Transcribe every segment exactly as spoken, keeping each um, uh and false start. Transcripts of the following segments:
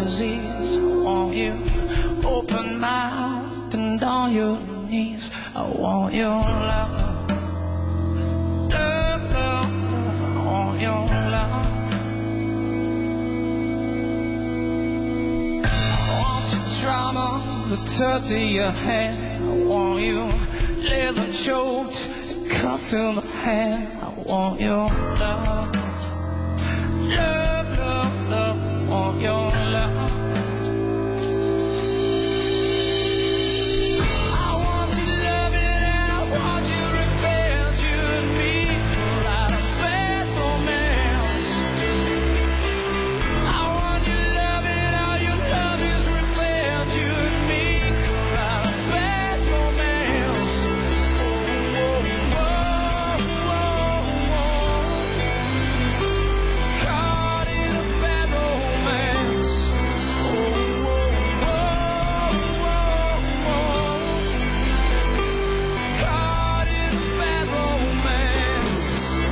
disease. I want you open-mouthed and on your knees. I want your love, love, love, love. I want your love. I want your drama, the touch of your hand. I want you leather choked, cuffed in the hand. I want your love, love, love, love. I want your love. I want you loving and I want you revenge. You and me could write a bad romance. I want you loving, all you love is revenge. You and me could write a bad romance. Oh, oh, oh, oh, oh. Caught in a bad romance. Oh, oh, oh, oh, oh. Caught in a bad romance.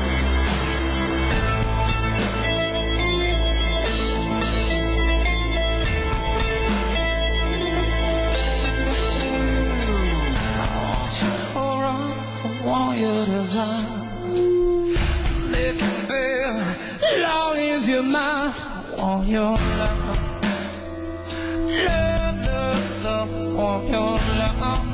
I want your horror, I want your desire. Licking beer, long as you're mine. I want your love, love, love, love. I want your love.